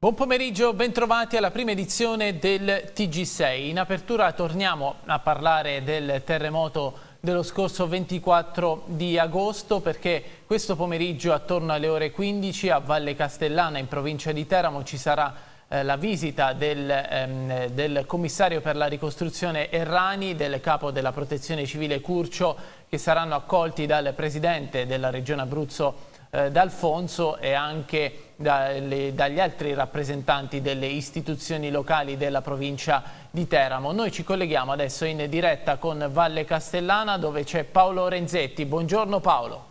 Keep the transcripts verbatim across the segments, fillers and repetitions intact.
Buon pomeriggio, bentrovati alla prima edizione del T G sei. In apertura torniamo a parlare del terremoto dello scorso ventiquattro di agosto, perché questo pomeriggio attorno alle ore quindici a Valle Castellana in provincia di Teramo ci sarà eh, la visita del, ehm, del commissario per la ricostruzione Errani, del capo della protezione civile Curcio, che saranno accolti dal presidente della regione Abruzzo eh, D'Alfonso e anche dalle, dagli altri rappresentanti delle istituzioni locali della provincia di Teramo. Noi ci colleghiamo adesso in diretta con Valle Castellana, dove c'è Paolo Renzetti. Buongiorno Paolo.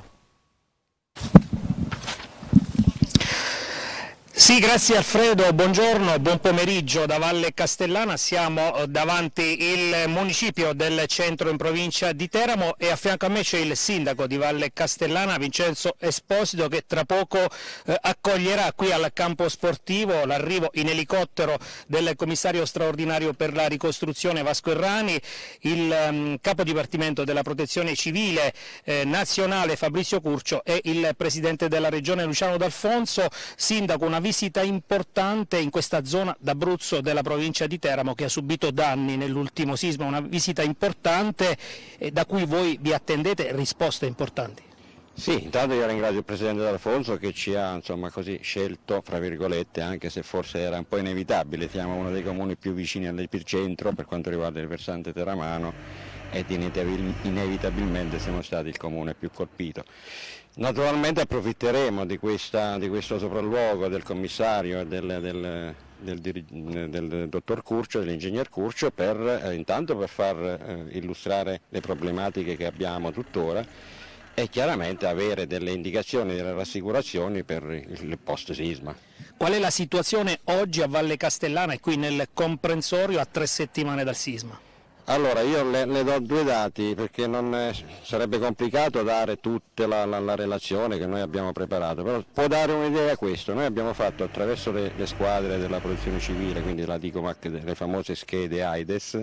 Sì, grazie Alfredo, buongiorno, buon pomeriggio da Valle Castellana. Siamo davanti il municipio del centro in provincia di Teramo e a fianco a me c'è il sindaco di Valle Castellana, Vincenzo Esposito, che tra poco eh, accoglierà qui al campo sportivo l'arrivo in elicottero del commissario straordinario per la ricostruzione Vasco Errani, il um, capo dipartimento della protezione civile eh, nazionale Fabrizio Curcio e il presidente della regione Luciano D'Alfonso. Sindaco, una visita importante in questa zona d'Abruzzo della provincia di Teramo che ha subito danni nell'ultimo sisma, una visita importante eh, da cui voi vi attendete risposte importanti. Sì, intanto io ringrazio il presidente D'Alfonso che ci ha insomma così scelto, fra virgolette, anche se forse era un po' inevitabile. Siamo uno dei comuni più vicini all'epicentro per quanto riguarda il versante teramano ed inevitabilmente siamo stati il comune più colpito. Naturalmente approfitteremo di, questa, di questo sopralluogo del commissario e del, del, del, del dottor Curcio, dell'ingegner Curcio, per, eh, intanto per far eh, illustrare le problematiche che abbiamo tuttora e chiaramente avere delle indicazioni, delle rassicurazioni per il post sisma. Qual è la situazione oggi a Valle Castellana e qui nel comprensorio a tre settimane dal sisma? Allora io le, le do due dati perché non è, sarebbe complicato dare tutta la, la, la relazione che noi abbiamo preparato, però può dare un'idea questo. Noi abbiamo fatto attraverso le, le squadre della protezione civile, quindi la Dicomac, le famose schede AIDS,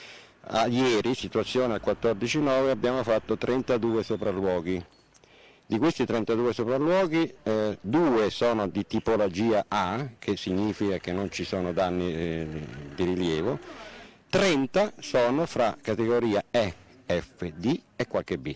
a ieri, situazione al quattordici nove, abbiamo fatto trentadue sopralluoghi. Di questi trentadue sopralluoghi, eh, due sono di tipologia A, che significa che non ci sono danni eh, di rilievo, trenta sono fra categoria E, F, D e qualche B.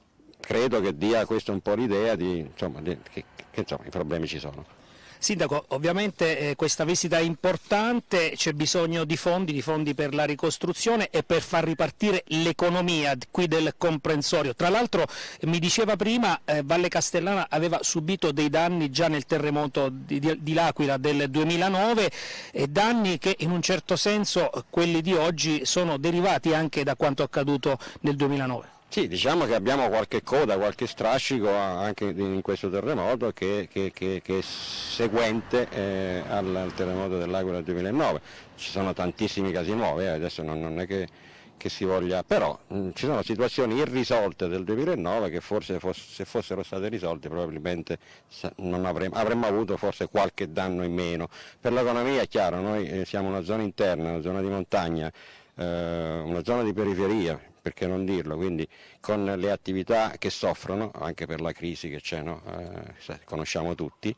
Credo che dia questo un po' l'idea di, insomma, di, che, che insomma, i problemi ci sono. Sindaco, ovviamente eh, questa visita è importante, c'è bisogno di fondi, di fondi per la ricostruzione e per far ripartire l'economia qui del comprensorio. Tra l'altro eh, mi diceva prima eh, Valle Castellana aveva subito dei danni già nel terremoto di, di, di L'Aquila del duemilanove, e danni che in un certo senso quelli di oggi sono derivati anche da quanto accaduto nel duemilanove. Sì, diciamo che abbiamo qualche coda, qualche strascico anche in questo terremoto che, che, che, che è seguente eh, al, al terremoto dell'Aquila del duemilanove. Ci sono tantissimi casi nuovi, eh, adesso non, non è che, che si voglia, però mh, ci sono situazioni irrisolte del duemilanove che forse fosse, se fossero state risolte probabilmente non avremmo, avremmo avuto forse qualche danno in meno. Per l'economia è chiaro, noi eh, siamo una zona interna, una zona di montagna, eh, una zona di periferia, perché non dirlo, quindi con le attività che soffrono, anche per la crisi che c'è, no? eh, conosciamo tutti,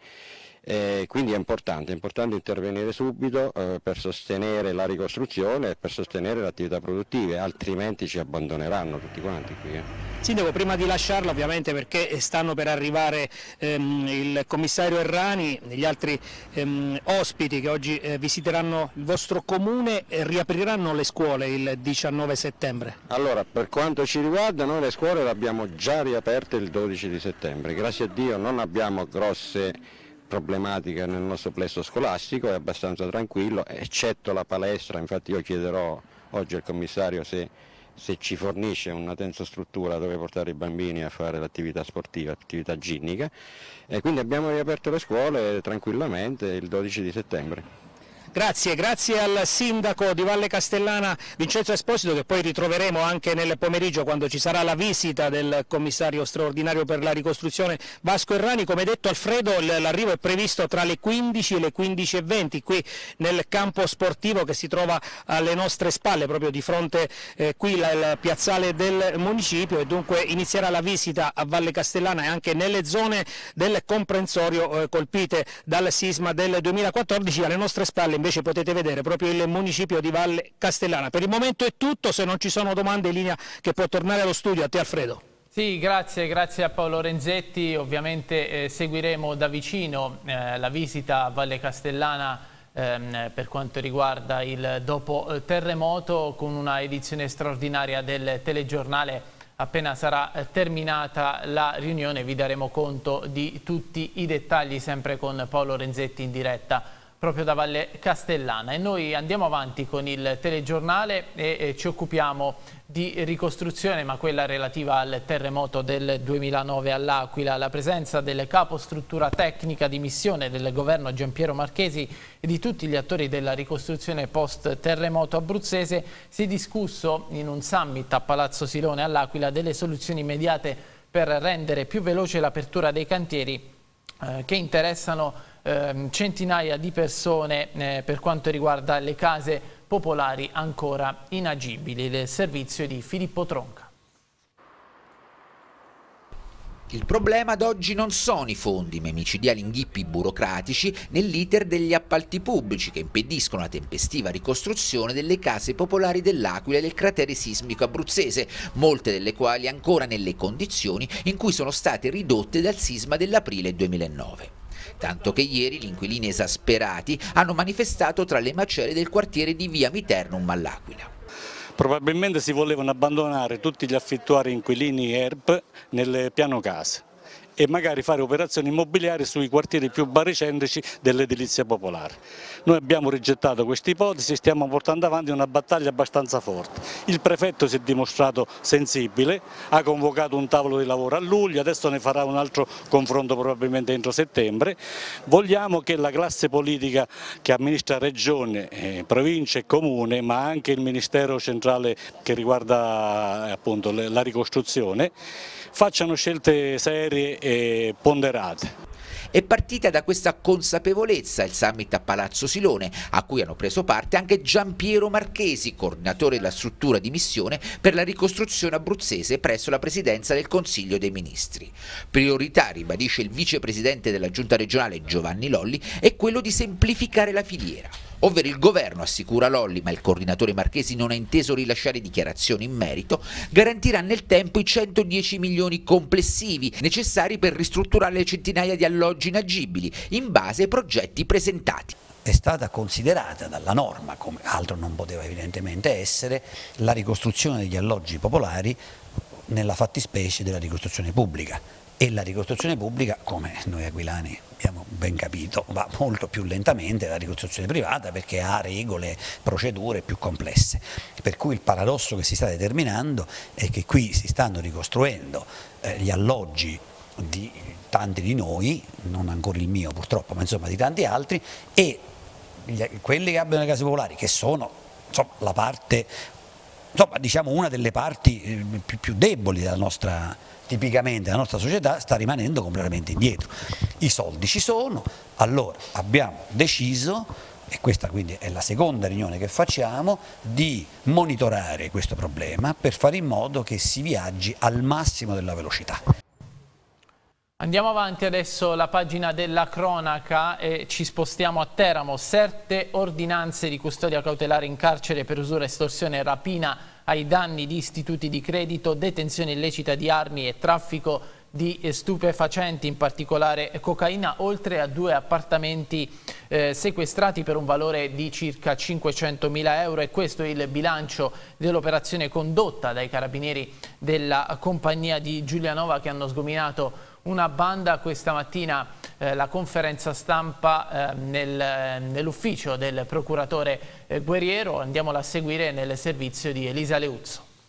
eh, quindi è importante, è importante intervenire subito eh, per sostenere la ricostruzione e per sostenere le attività produttive, altrimenti ci abbandoneranno tutti quanti qui. Eh. Sindaco, prima di lasciarla, ovviamente, perché stanno per arrivare ehm, il commissario Errani e gli altri ehm, ospiti che oggi eh, visiteranno il vostro comune, e riapriranno le scuole il diciannove settembre? Allora, per quanto ci riguarda, noi le scuole le abbiamo già riaperte il dodici di settembre, grazie a Dio non abbiamo grosse problematiche nel nostro plesso scolastico, è abbastanza tranquillo, eccetto la palestra. Infatti io chiederò oggi al commissario se se ci fornisce una tensostruttura dove portare i bambini a fare l'attività sportiva, l'attività ginnica, e quindi abbiamo riaperto le scuole tranquillamente il dodici di settembre. Grazie, grazie al sindaco di Valle Castellana Vincenzo Esposito, che poi ritroveremo anche nel pomeriggio quando ci sarà la visita del commissario straordinario per la ricostruzione Vasco Errani. Come detto Alfredo, l'arrivo è previsto tra le quindici e le quindici e venti qui nel campo sportivo che si trova alle nostre spalle, proprio di fronte eh, qui il piazzale del municipio, e dunque inizierà la visita a Valle Castellana e anche nelle zone del comprensorio eh, colpite dal sisma del duemilaquattordici. Alle nostre spalle invece potete vedere proprio il municipio di Valle Castellana. Per il momento è tutto, se non ci sono domande in linea che può tornare allo studio. A te Alfredo. Sì, grazie, grazie a Paolo Renzetti. Ovviamente eh, seguiremo da vicino eh, la visita a Valle Castellana ehm, per quanto riguarda il dopo eh, terremoto, con una edizione straordinaria del telegiornale. Appena sarà eh, terminata la riunione vi daremo conto di tutti i dettagli, sempre con Paolo Renzetti in diretta proprio da Valle Castellana. E noi andiamo avanti con il telegiornale e, e ci occupiamo di ricostruzione, ma quella relativa al terremoto del duemilanove all'Aquila. La presenza del capo struttura tecnica di missione del governo Giampiero Marchesi e di tutti gli attori della ricostruzione post terremoto abruzzese si è discusso in un summit a Palazzo Silone all'Aquila delle soluzioni immediate per rendere più veloce l'apertura dei cantieri eh, che interessano centinaia di persone eh, per quanto riguarda le case popolari ancora inagibili. Il servizio di Filippo Tronca. Il problema ad oggi non sono i fondi, ma i micidiali inghippi burocratici nell'iter degli appalti pubblici che impediscono la tempestiva ricostruzione delle case popolari dell'Aquila e del cratere sismico abruzzese, molte delle quali ancora nelle condizioni in cui sono state ridotte dal sisma dell'aprile duemilanove. Tanto che ieri gli inquilini esasperati hanno manifestato tra le macerie del quartiere di via Miternum all'Aquila. Probabilmente si volevano abbandonare tutti gli affittuari inquilini E R P nel piano case e magari fare operazioni immobiliari sui quartieri più baricentrici dell'edilizia popolare. Noi abbiamo rigettato questa ipotesi e stiamo portando avanti una battaglia abbastanza forte. Il prefetto si è dimostrato sensibile, ha convocato un tavolo di lavoro a luglio, adesso ne farà un altro confronto probabilmente entro settembre. Vogliamo che la classe politica che amministra regione, eh, provincia e comune, ma anche il Ministero centrale che riguarda eh, appunto la ricostruzione, facciano scelte serie e ponderate. È partita da questa consapevolezza il summit a Palazzo Silone, a cui hanno preso parte anche Giampiero Marchesi, coordinatore della struttura di missione per la ricostruzione abruzzese presso la Presidenza del Consiglio dei Ministri. Priorità, ribadisce il vicepresidente della Giunta regionale Giovanni Lolli, è quello di semplificare la filiera. Ovvero il governo, assicura Lolli, ma il coordinatore Marchesi non ha inteso rilasciare dichiarazioni in merito, garantirà nel tempo i centodieci milioni complessivi necessari per ristrutturare le centinaia di alloggi inagibili in base ai progetti presentati. È stata considerata dalla norma, come altro non poteva evidentemente essere, la ricostruzione degli alloggi popolari nella fattispecie della ricostruzione pubblica. E la ricostruzione pubblica, come noi aquilani abbiamo ben capito, va molto più lentamente della ricostruzione privata perché ha regole, procedure più complesse. Per cui il paradosso che si sta determinando è che qui si stanno ricostruendo eh, gli alloggi di tanti di noi, non ancora il mio purtroppo, ma insomma di tanti altri, e gli, quelli che abbiano le case popolari, che sono insomma, la parte, insomma, diciamo una delle parti eh, più, più deboli della nostra, tipicamente la nostra società, sta rimanendo completamente indietro. I soldi ci sono, allora abbiamo deciso, e questa quindi è la seconda riunione che facciamo, di monitorare questo problema per fare in modo che si viaggi al massimo della velocità. Andiamo avanti adesso, la pagina della cronaca, e ci spostiamo a Teramo. Sette ordinanze di custodia cautelare in carcere per usura, estorsione e rapina ai danni di istituti di credito, detenzione illecita di armi e traffico di stupefacenti, in particolare cocaina, oltre a due appartamenti eh, sequestrati per un valore di circa cinquecentomila euro. E questo è il bilancio dell'operazione condotta dai carabinieri della compagnia di Giulianova, che hanno sgominato una banda. Questa mattina eh, la conferenza stampa eh, nel, nell'ufficio del procuratore eh, Guerriero. Andiamola a seguire nel servizio di Elisa Leuzzo.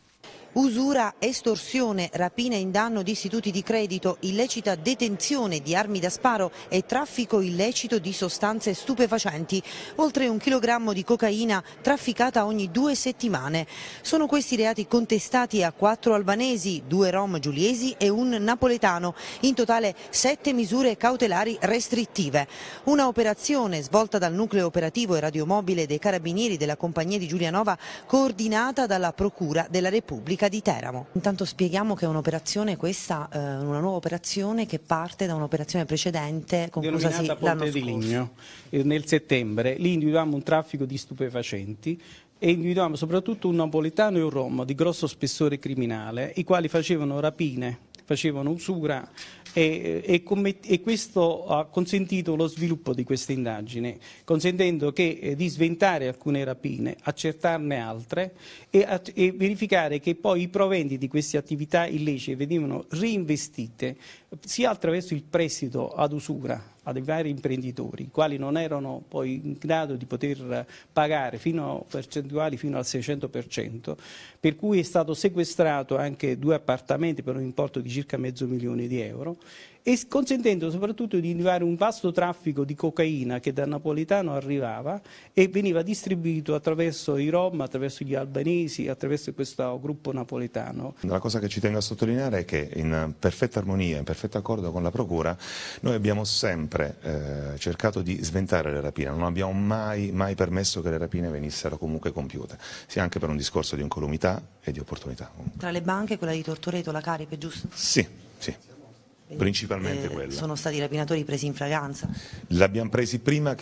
Usura, estorsione, rapina in danno di istituti di credito, illecita detenzione di armi da sparo e traffico illecito di sostanze stupefacenti. Oltre un chilogrammo di cocaina trafficata ogni due settimane. Sono questi reati contestati a quattro albanesi, due rom giuliesi e un napoletano. In totale sette misure cautelari restrittive. Una operazione svolta dal nucleo operativo e radiomobile dei carabinieri della compagnia di Giulianova, coordinata dalla Procura della Repubblica di Teramo. Intanto spieghiamo che è un'operazione questa, eh, una nuova operazione che parte da un'operazione precedente conclusasi l'anno scorso. Ponte di Ligno, eh, nel settembre. Lì individuavamo un traffico di stupefacenti e individuavamo soprattutto un napoletano e un rom di grosso spessore criminale, i quali facevano rapine, facevano usura e, e, e questo ha consentito lo sviluppo di questa indagine, consentendo che, eh, di sventare alcune rapine, accertarne altre e, e verificare che poi i proventi di queste attività illecite venivano reinvestite sia attraverso il prestito ad usura a dei vari imprenditori, i quali non erano poi in grado di poter pagare fino a percentuali fino al seicento per cento, per cui è stato sequestrato anche due appartamenti per un importo di circa mezzo milione di euro, e consentendo soprattutto di individuare un vasto traffico di cocaina che da napoletano arrivava e veniva distribuito attraverso i rom, attraverso gli albanesi, attraverso questo gruppo napoletano. La cosa che ci tengo a sottolineare è che in perfetta armonia, in perfetto accordo con la Procura, noi abbiamo sempre eh, cercato di sventare le rapine, non abbiamo mai, mai permesso che le rapine venissero comunque compiute, sia anche per un discorso di incolumità e di opportunità. Tra le banche quella di Tortoreto, la Caripe, giusto? Sì, sì. Principalmente eh, quella. Sono stati rapinatori presi in flagranza? L'abbiamo presi prima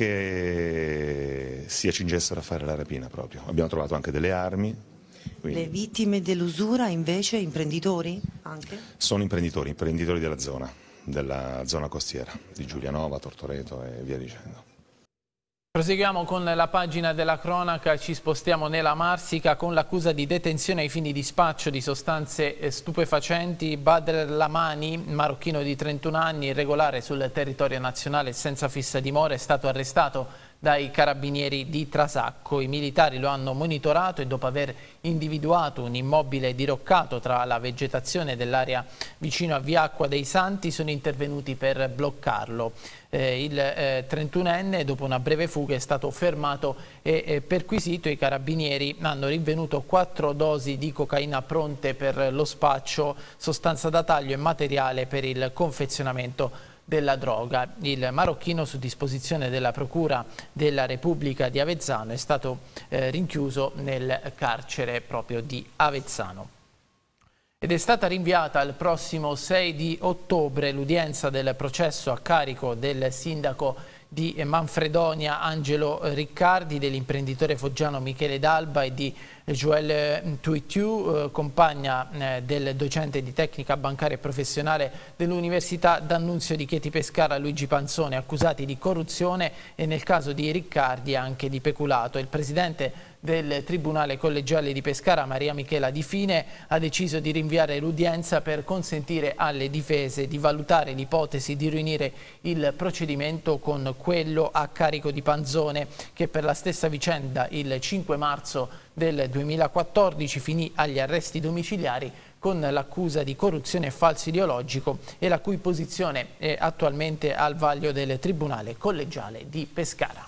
che si accingessero a fare la rapina proprio. Abbiamo trovato anche delle armi. Quindi... Le vittime dell'usura invece, imprenditori anche? Sono imprenditori, imprenditori della zona, della zona costiera, di Giulianova, Tortoreto e via dicendo. Proseguiamo con la pagina della cronaca, ci spostiamo nella Marsica con l'accusa di detenzione ai fini di spaccio di sostanze stupefacenti. Badr Lamani, marocchino di trentuno anni, irregolare sul territorio nazionale senza fissa dimora, è stato arrestato dai carabinieri di Trasacco. I militari lo hanno monitorato e dopo aver individuato un immobile diroccato tra la vegetazione dell'area vicino a Via Acqua dei Santi sono intervenuti per bloccarlo. Eh, il eh, trentunenne dopo una breve fuga è stato fermato e eh, perquisito. I carabinieri hanno rinvenuto quattro dosi di cocaina pronte per lo spaccio, sostanza da taglio e materiale per il confezionamento della droga. Il marocchino, su disposizione della Procura della Repubblica di Avezzano, è stato eh, rinchiuso nel carcere proprio di Avezzano. Ed è stata rinviata al prossimo sei di ottobre l'udienza del processo a carico del sindaco di Manfredonia Angelo Riccardi, dell'imprenditore foggiano Michele D'Alba e di Joël Tuitiu, eh, compagna eh, del docente di tecnica bancaria e professionale dell'Università D'Annunzio di Chieti Pescara Luigi Panzone, accusati di corruzione e nel caso di Riccardi anche di peculato. Il presidente del Tribunale Collegiale di Pescara, Maria Michela Di Fine, ha deciso di rinviare l'udienza per consentire alle difese di valutare l'ipotesi di riunire il procedimento con quello a carico di Panzone, che per la stessa vicenda il cinque marzo del duemilaquattordici finì agli arresti domiciliari con l'accusa di corruzione e falso ideologico e la cui posizione è attualmente al vaglio del Tribunale Collegiale di Pescara.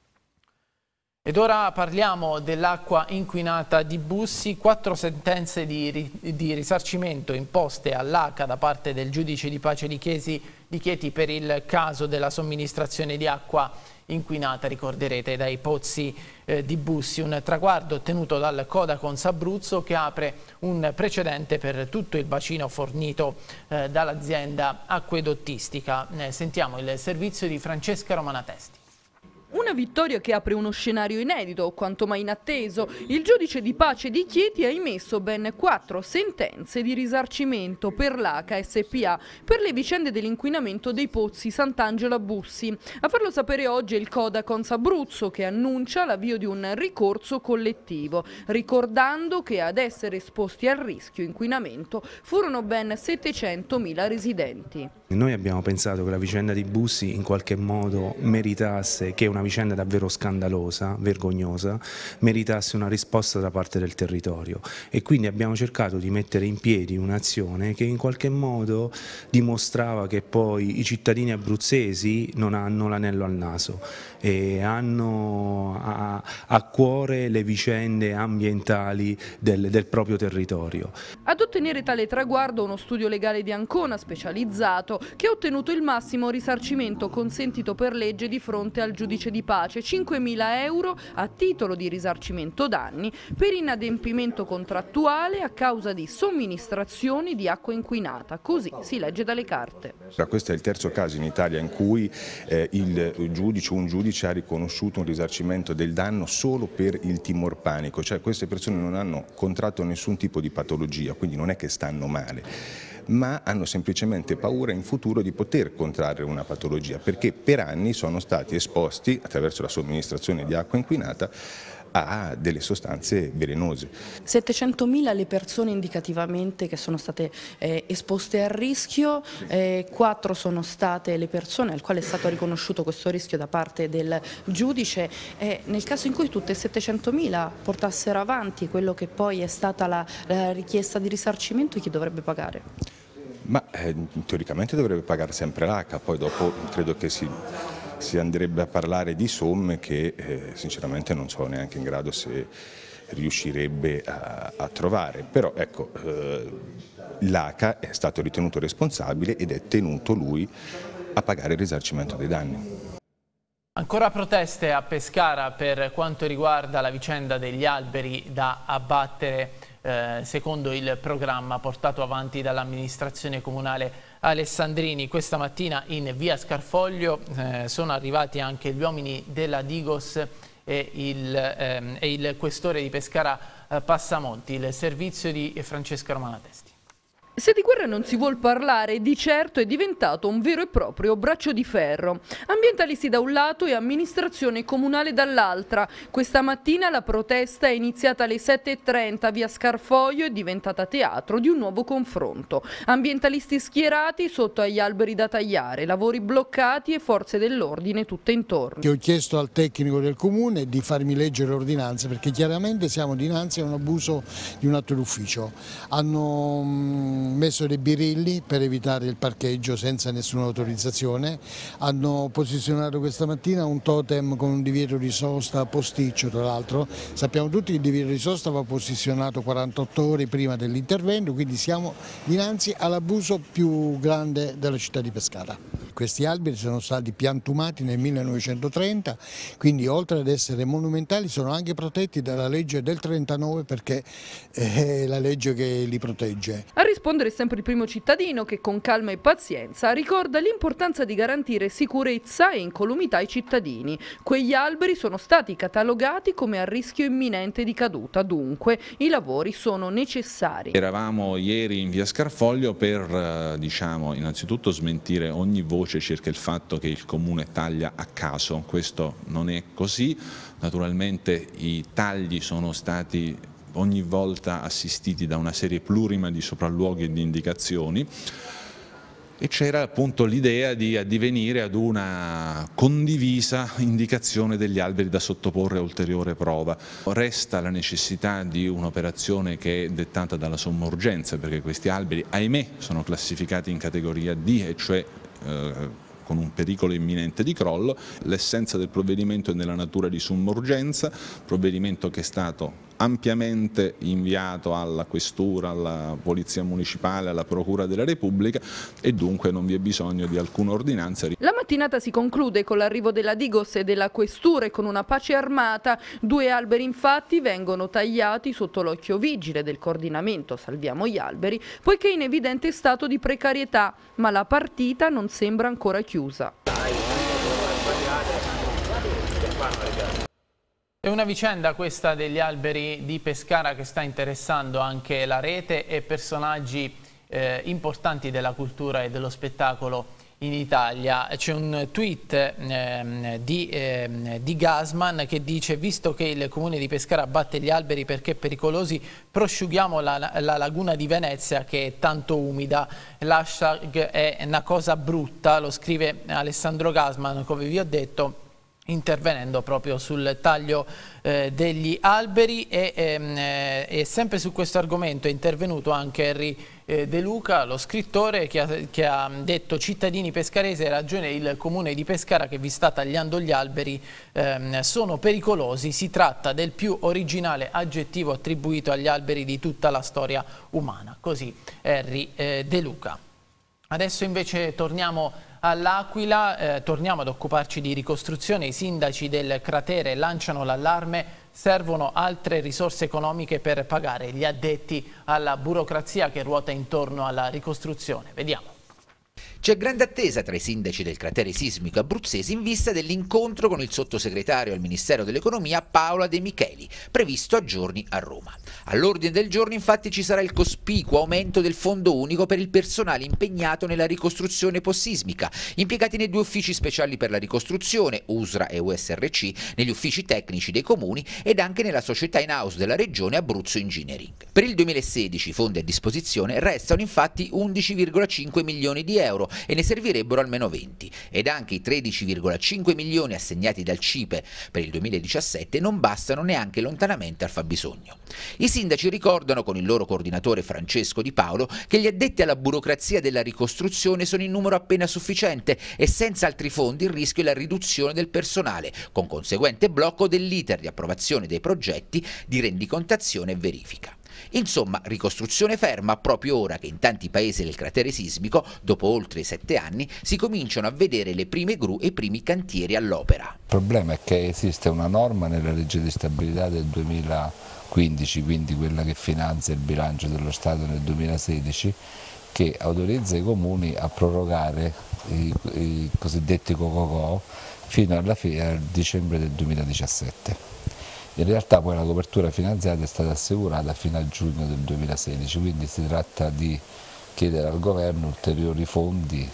Ed ora parliamo dell'acqua inquinata di Bussi. Quattro sentenze di, di risarcimento imposte all'A C A da parte del giudice di pace di Chiesi, di Chieti per il caso della somministrazione di acqua inquinata, ricorderete, dai pozzi eh, di Bussi, un traguardo ottenuto dal Codacons Abruzzo che apre un precedente per tutto il bacino fornito eh, dall'azienda acquedottistica. Eh, sentiamo il servizio di Francesca Romanatesti. Una vittoria che apre uno scenario inedito, quanto mai inatteso. Il giudice di pace di Chieti ha emesso ben quattro sentenze di risarcimento per l'A C A S P A per le vicende dell'inquinamento dei pozzi Sant'Angelo a Bussi. A farlo sapere oggi è il Codacons Abruzzo, che annuncia l'avvio di un ricorso collettivo, ricordando che ad essere esposti al rischio inquinamento furono ben settecentomila residenti. Noi abbiamo pensato che la vicenda di Bussi in qualche modo meritasse che una una vicenda davvero scandalosa, vergognosa, meritasse una risposta da parte del territorio, e quindi abbiamo cercato di mettere in piedi un'azione che in qualche modo dimostrava che poi i cittadini abruzzesi non hanno l'anello al naso e hanno a, a cuore le vicende ambientali del, del proprio territorio. Ad ottenere tale traguardo uno studio legale di Ancona specializzato che ha ottenuto il massimo risarcimento consentito per legge di fronte al giudice di pace, cinquemila euro a titolo di risarcimento danni per inadempimento contrattuale a causa di somministrazioni di acqua inquinata, così si legge dalle carte. Questo è il terzo caso in Italia in cui eh, il giudice o un giudice ha riconosciuto un risarcimento del danno solo per il timor panico, cioè queste persone non hanno contratto nessun tipo di patologia, quindi non è che stanno male, ma hanno semplicemente paura in futuro di poter contrarre una patologia, perché per anni sono stati esposti attraverso la somministrazione di acqua inquinata a delle sostanze velenose. settecentomila le persone indicativamente che sono state eh, esposte al rischio, eh, quattro sono state le persone al quale è stato riconosciuto questo rischio da parte del giudice, e nel caso in cui tutte e settecentomila portassero avanti quello che poi è stata la, la richiesta di risarcimento, chi dovrebbe pagare? Ma eh, teoricamente dovrebbe pagare sempre l'A C A, poi dopo credo che si... si andrebbe a parlare di somme che eh, sinceramente non so neanche in grado se riuscirebbe a, a trovare, però ecco, eh, l'A C A è stato ritenuto responsabile ed è tenuto lui a pagare il risarcimento dei danni. Ancora proteste a Pescara per quanto riguarda la vicenda degli alberi da abbattere eh, secondo il programma portato avanti dall'amministrazione comunale Alessandrini. Questa mattina in via Scarfoglio eh, sono arrivati anche gli uomini della Digos e il, ehm, e il questore di Pescara eh, Passamonti, il servizio di Francesca Romanatesti. Se di guerra non si vuol parlare, di certo è diventato un vero e proprio braccio di ferro. Ambientalisti da un lato e amministrazione comunale dall'altra. Questa mattina la protesta è iniziata alle sette e trenta via Scarfoglio e è diventata teatro di un nuovo confronto. Ambientalisti schierati sotto agli alberi da tagliare, lavori bloccati e forze dell'ordine tutte intorno. Che ho chiesto al tecnico del comune di farmi leggere l'ordinanza, perché chiaramente siamo dinanzi a un abuso di un atto d'ufficio. Hanno messo dei birilli per evitare il parcheggio senza nessuna autorizzazione, hanno posizionato questa mattina un totem con un divieto di sosta posticcio, tra l'altro sappiamo tutti che il divieto di sosta va posizionato quarantotto ore prima dell'intervento, quindi siamo dinanzi all'abuso più grande della città di Pescara. Questi alberi sono stati piantumati nel millenovecentotrenta, quindi oltre ad essere monumentali sono anche protetti dalla legge del trentanove, perché è la legge che li protegge. A rispondere sempre il primo cittadino che con calma e pazienza ricorda l'importanza di garantire sicurezza e incolumità ai cittadini. Quegli alberi sono stati catalogati come a rischio imminente di caduta, dunque i lavori sono necessari. Eravamo ieri in via Scarfoglio per diciamo, innanzitutto smentire ogni voce circa il fatto che il comune taglia a caso. Questo non è così, naturalmente i tagli sono stati ogni volta assistiti da una serie plurima di sopralluoghi e di indicazioni, e c'era appunto l'idea di addivenire ad una condivisa indicazione degli alberi da sottoporre a ulteriore prova. Resta la necessità di un'operazione che è dettata dalla somma urgenza, perché questi alberi, ahimè, sono classificati in categoria D, e cioè eh, con un pericolo imminente di crollo. L'essenza del provvedimento è nella natura di somma urgenza, provvedimento che è stato ampiamente inviato alla Questura, alla Polizia Municipale, alla Procura della Repubblica, e dunque non vi è bisogno di alcuna ordinanza. La mattinata si conclude con l'arrivo della Digos e della Questura e con una pace armata. Due alberi infatti vengono tagliati sotto l'occhio vigile del coordinamento Salviamo gli alberi, poiché in evidente stato di precarietà, ma la partita non sembra ancora chiusa. È una vicenda questa degli alberi di Pescara che sta interessando anche la rete e personaggi eh, importanti della cultura e dello spettacolo in Italia. C'è un tweet eh, di, eh, di Gasman che dice: visto che il comune di Pescara abbatte gli alberi perché pericolosi, prosciughiamo la, la laguna di Venezia che è tanto umida. L'hashtag è una cosa brutta, lo scrive Alessandro Gasman, come vi ho detto. intervenendo proprio sul taglio eh, degli alberi e, ehm, eh, e sempre su questo argomento è intervenuto anche Henry eh, De Luca, lo scrittore, che ha, che ha detto: cittadini pescaresi, hai ragione il comune di Pescara che vi sta tagliando gli alberi, ehm, sono pericolosi, si tratta del più originale aggettivo attribuito agli alberi di tutta la storia umana. Così Henry eh, De Luca. Adesso invece torniamo all'Aquila, eh, torniamo ad occuparci di ricostruzione. I sindaci del cratere lanciano l'allarme, servono altre risorse economiche per pagare gli addetti alla burocrazia che ruota intorno alla ricostruzione. Vediamo. C'è grande attesa tra i sindaci del cratere sismico abruzzese in vista dell'incontro con il sottosegretario al Ministero dell'Economia Paola De Micheli, previsto a giorni a Roma. All'ordine del giorno infatti ci sarà il cospicuo aumento del fondo unico per il personale impegnato nella ricostruzione post-sismica, impiegati nei due uffici speciali per la ricostruzione, U S R A e U S R C, negli uffici tecnici dei comuni ed anche nella società in house della regione Abruzzo Engineering. Per il duemilasedici i fondi a disposizione restano infatti undici virgola cinque milioni di euro e ne servirebbero almeno venti, ed anche i tredici virgola cinque milioni assegnati dal CIPE per il duemiladiciassette non bastano neanche lontanamente al fabbisogno. I sindaci ricordano con il loro coordinatore Francesco Di Paolo che gli addetti alla burocrazia della ricostruzione sono in numero appena sufficiente e senza altri fondi il rischio è la riduzione del personale, con conseguente blocco dell'iter di approvazione dei progetti di rendicontazione e verifica. Insomma, ricostruzione ferma proprio ora che in tanti paesi del cratere sismico, dopo oltre sette anni, si cominciano a vedere le prime gru e i primi cantieri all'opera. Il problema è che esiste una norma nella legge di stabilità del duemilaquindici, quindi quella che finanzia il bilancio dello Stato nel duemilasedici, che autorizza i comuni a prorogare i, i cosiddetti co-co-co fino alla fine, al dicembre del duemiladiciassette. In realtà poi la copertura finanziaria è stata assicurata fino a giugno del duemilasedici, quindi si tratta di chiedere al governo ulteriori fondi.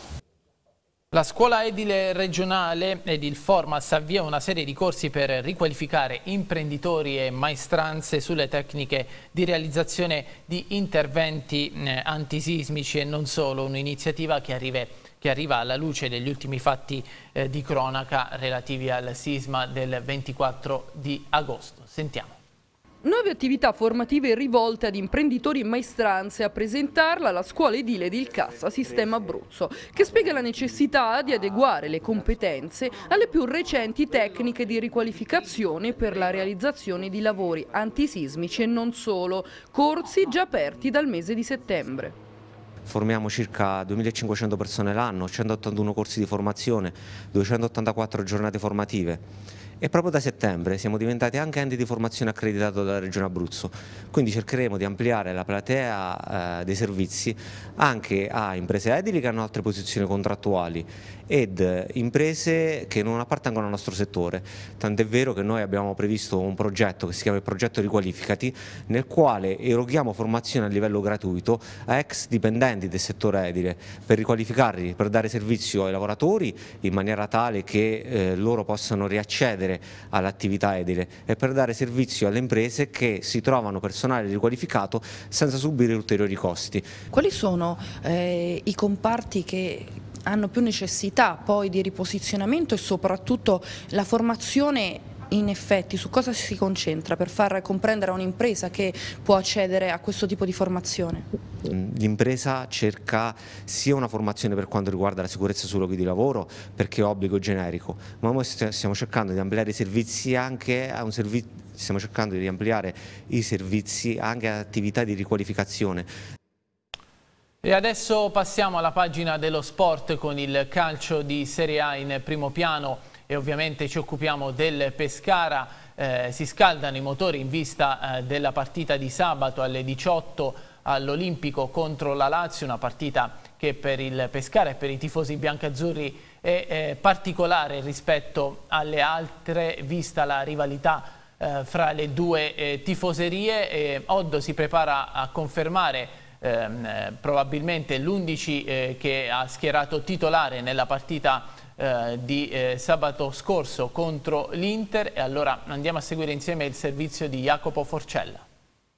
La scuola edile regionale ed il Formas avvia una serie di corsi per riqualificare imprenditori e maestranze sulle tecniche di realizzazione di interventi eh, antisismici e non solo, un'iniziativa che arriva che arriva alla luce degli ultimi fatti eh, di cronaca relativi al sisma del ventiquattro di agosto. Sentiamo. Nuove attività formative rivolte ad imprenditori e maestranze. A presentarla la scuola edile di Il Cassa Sistema Abruzzo, che spiega la necessità di adeguare le competenze alle più recenti tecniche di riqualificazione per la realizzazione di lavori antisismici e non solo, corsi già aperti dal mese di settembre. Formiamo circa duemilacinquecento persone l'anno, centottantuno corsi di formazione, duecentottantaquattro giornate formative. E proprio da settembre siamo diventati anche ente di formazione accreditato dalla Regione Abruzzo, quindi cercheremo di ampliare la platea eh, dei servizi anche a imprese edili che hanno altre posizioni contrattuali ed imprese che non appartengono al nostro settore. Tant'è vero che noi abbiamo previsto un progetto che si chiama il progetto Riqualificati, nel quale eroghiamo formazione a livello gratuito a ex dipendenti del settore edile per riqualificarli, per dare servizio ai lavoratori in maniera tale che eh, loro possano riaccedere all'attività edile e per dare servizio alle imprese che si trovano personale riqualificato senza subire ulteriori costi. Quali sono eh, i comparti che hanno più necessità poi di riposizionamento e soprattutto la formazione in effetti su cosa si concentra per far comprendere a un'impresa che può accedere a questo tipo di formazione? L'impresa cerca sia una formazione per quanto riguarda la sicurezza sui luoghi di lavoro, perché è obbligo generico, ma noi stiamo cercando di ampliare i servizi anche a un servizio, stiamo cercando di ampliare i servizi anche ad attività di riqualificazione. E adesso passiamo alla pagina dello sport con il calcio di Serie A in primo piano e ovviamente ci occupiamo del Pescara. Eh, si scaldano i motori in vista eh, della partita di sabato alle diciotto all'Olimpico contro la Lazio, una partita che per il Pescara e per i tifosi biancazzurri è eh, particolare rispetto alle altre, vista la rivalità eh, fra le due eh, tifoserie. E Oddo si prepara a confermare Eh, probabilmente l'undici eh, che ha schierato titolare nella partita eh, di eh, sabato scorso contro l'Inter. E allora andiamo a seguire insieme il servizio di Jacopo Forcella.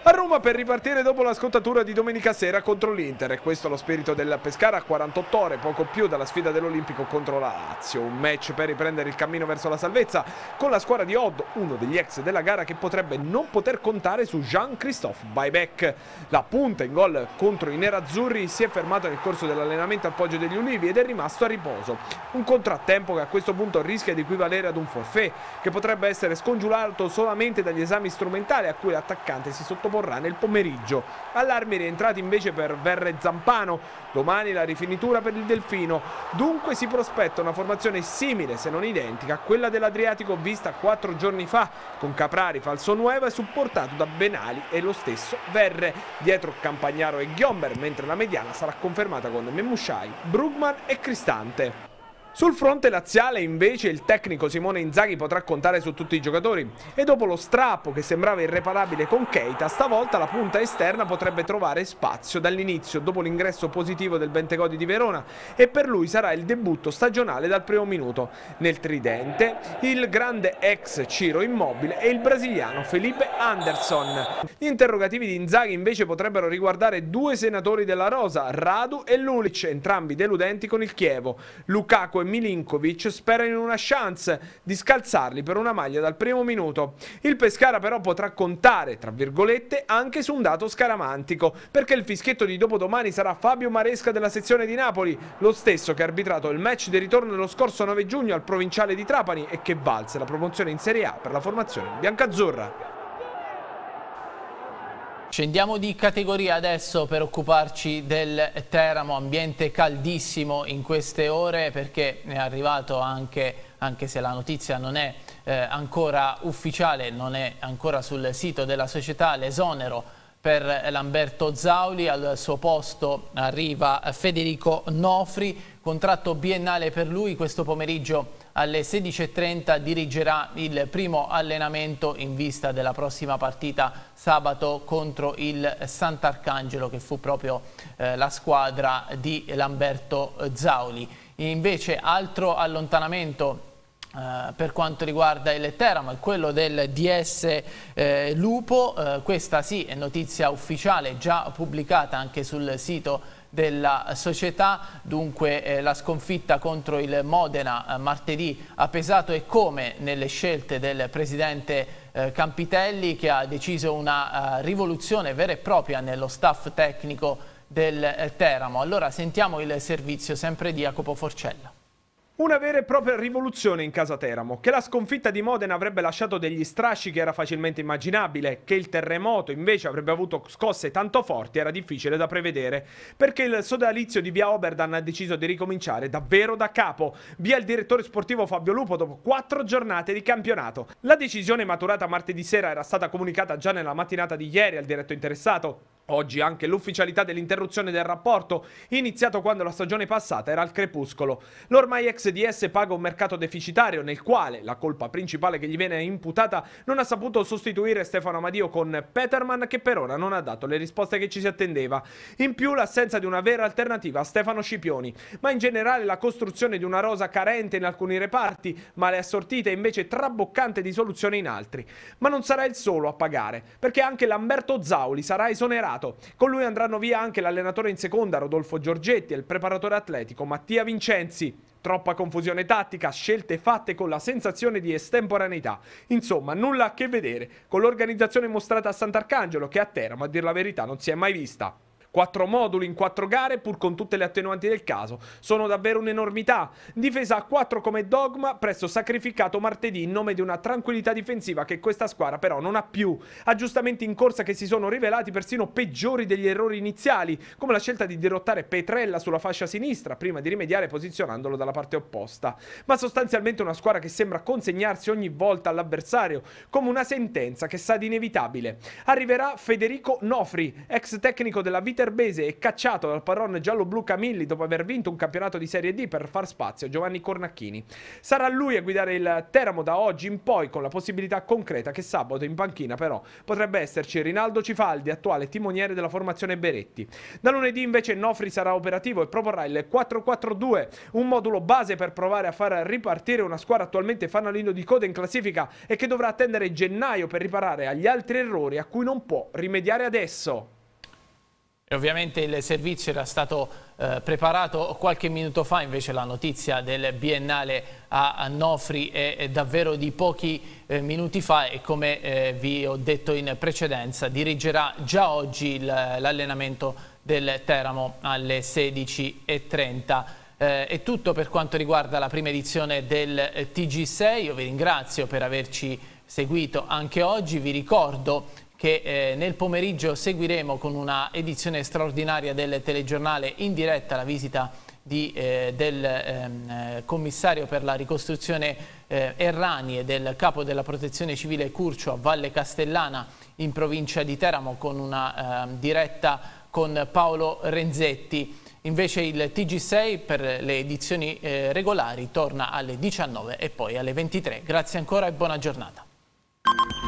A Roma per ripartire dopo la scottatura di domenica sera contro l'Inter, e questo è lo spirito del Pescara a quarantotto ore, poco più dalla sfida dell'Olimpico contro la Lazio. Un match per riprendere il cammino verso la salvezza con la squadra di Odd, uno degli ex della gara, che potrebbe non poter contare su Jean-Christophe Bajbek. La punta in gol contro i nerazzurri si è fermato nel corso dell'allenamento al Poggio degli Ulivi ed è rimasto a riposo. Un contrattempo che a questo punto rischia di equivalere ad un forfait, che potrebbe essere scongiurato solamente dagli esami strumentali a cui l'attaccante si sottoporrà nel pomeriggio. Allarmi rientrati invece per Verre e Zampano. Domani la rifinitura per il Delfino. Dunque si prospetta una formazione simile, se non identica, a quella dell'Adriatico vista quattro giorni fa, con Caprari, Falsonueva e supportato da Benali e lo stesso Verre. Dietro Campagnaro e Ghiomber, mentre la mediana sarà confermata con Memushai, Brugman e Cristante. Sul fronte laziale invece il tecnico Simone Inzaghi potrà contare su tutti i giocatori, e dopo lo strappo che sembrava irreparabile con Keita, stavolta la punta esterna potrebbe trovare spazio dall'inizio dopo l'ingresso positivo del Bentegodi di Verona, e per lui sarà il debutto stagionale dal primo minuto. Nel tridente il grande ex Ciro Immobile e il brasiliano Felipe Anderson. Gli interrogativi di Inzaghi invece potrebbero riguardare due senatori della rosa, Radu e Lulic, entrambi deludenti con il Chievo. Lukaku e Milinkovic sperano in una chance di scalzarli per una maglia dal primo minuto. Il Pescara però potrà contare, tra virgolette, anche su un dato scaramantico, perché il fischietto di dopodomani sarà Fabio Maresca della sezione di Napoli, lo stesso che ha arbitrato il match di ritorno lo scorso nove giugno al Provinciale di Trapani e che valse la promozione in Serie A per la formazione biancazzurra. Scendiamo di categoria adesso per occuparci del Teramo, ambiente caldissimo in queste ore perché è arrivato anche, anche se la notizia non è eh, ancora ufficiale, non è ancora sul sito della società, l'esonero per Lamberto Zauli. Al suo posto arriva Federico Nofri, contratto biennale per lui. Questo pomeriggio alle sedici e trenta dirigerà il primo allenamento in vista della prossima partita sabato contro il Sant'Arcangelo, che fu proprio eh, la squadra di Lamberto Zauli. Invece altro allontanamento Uh, per quanto riguarda il Teramo è quello del D S eh, Lupo. Uh, questa sì è notizia ufficiale, già pubblicata anche sul sito della società. Dunque eh, la sconfitta contro il Modena eh, martedì ha pesato, e come, nelle scelte del presidente eh, Campitelli, che ha deciso una uh, rivoluzione vera e propria nello staff tecnico del eh, Teramo. Allora sentiamo il servizio sempre di Jacopo Forcella. Una vera e propria rivoluzione in casa Teramo. Che la sconfitta di Modena avrebbe lasciato degli strascichi era facilmente immaginabile, che il terremoto invece avrebbe avuto scosse tanto forti era difficile da prevedere, perché il sodalizio di via Oberdan ha deciso di ricominciare davvero da capo. Via il direttore sportivo Fabio Lupo dopo quattro giornate di campionato. La decisione maturata martedì sera era stata comunicata già nella mattinata di ieri al diretto interessato. Oggi anche l'ufficialità dell'interruzione del rapporto, iniziato quando la stagione passata era al crepuscolo. L'ormai ex D S paga un mercato deficitario nel quale la colpa principale che gli viene imputata non ha saputo sostituire Stefano Amadio con Peterman, che per ora non ha dato le risposte che ci si attendeva. In più l'assenza di una vera alternativa a Stefano Scipioni, ma in generale la costruzione di una rosa carente in alcuni reparti, male assortita e invece traboccante di soluzioni in altri. Ma non sarà il solo a pagare, perché anche Lamberto Zauli sarà esonerato. Con lui andranno via anche l'allenatore in seconda Rodolfo Giorgetti e il preparatore atletico Mattia Vincenzi. Troppa confusione tattica, scelte fatte con la sensazione di estemporaneità. Insomma, nulla a che vedere con l'organizzazione mostrata a Sant'Arcangelo, che a Teramo, a dir la verità, non si è mai vista. Quattro moduli in quattro gare, pur con tutte le attenuanti del caso, sono davvero un'enormità. Difesa a quattro come dogma, presto sacrificato martedì in nome di una tranquillità difensiva che questa squadra però non ha più. Aggiustamenti in corsa che si sono rivelati persino peggiori degli errori iniziali, come la scelta di dirottare Petrella sulla fascia sinistra prima di rimediare posizionandolo dalla parte opposta. Ma sostanzialmente una squadra che sembra consegnarsi ogni volta all'avversario come una sentenza che sa di inevitabile. Arriverà Federico Nofri, ex tecnico della Vita viterbese è cacciato dal padrone giallo-blu Camilli dopo aver vinto un campionato di Serie D per far spazio a Giovanni Cornacchini. Sarà lui a guidare il Teramo da oggi in poi, con la possibilità concreta che sabato in panchina però potrebbe esserci Rinaldo Cifaldi, attuale timoniere della formazione Beretti. Da lunedì invece Nofri sarà operativo e proporrà il quattro quattro due, un modulo base per provare a far ripartire una squadra attualmente fanalino di coda in classifica e che dovrà attendere gennaio per riparare agli altri errori a cui non può rimediare adesso. E ovviamente il servizio era stato eh, preparato qualche minuto fa, invece la notizia del biennale a, a Nofri è, è davvero di pochi eh, minuti fa e come eh, vi ho detto in precedenza dirigerà già oggi l'allenamento del Teramo alle sedici e trenta. Eh, è tutto per quanto riguarda la prima edizione del T G sei, io vi ringrazio per averci seguito anche oggi, vi ricordo che eh, nel pomeriggio seguiremo con una edizione straordinaria del telegiornale in diretta la visita di, eh, del ehm, commissario per la ricostruzione eh, Errani e del capo della protezione civile Curcio a Valle Castellana in provincia di Teramo con una eh, diretta con Paolo Renzetti. Invece il T G sei per le edizioni eh, regolari torna alle diciannove e poi alle ventitré. Grazie ancora e buona giornata.